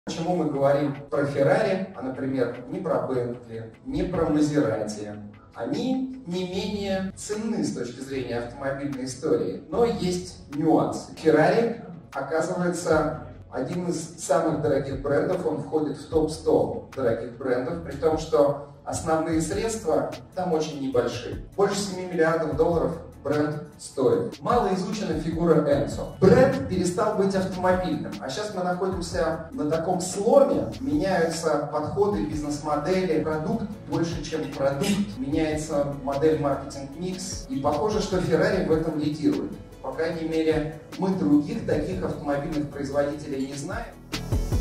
Почему мы говорим про Феррари, а, например, не про Бентли, не про Мазерати? Они не менее ценны с точки зрения автомобильной истории, но есть нюансы. Феррари, оказывается, один из самых дорогих брендов, он входит в топ-100 дорогих брендов, при том, что основные средства там очень небольшие. Больше 7 миллиардов долларов бренд стоит. Мало изучена фигура Энцо. Бренд перестал быть автомобильным, а сейчас мы находимся на таком сломе, меняются подходы, бизнес-модели, продукт больше, чем продукт, меняется модель маркетинг-микс, и похоже, что Ferrari в этом лидирует. По крайней мере, мы других таких автомобильных производителей не знаем.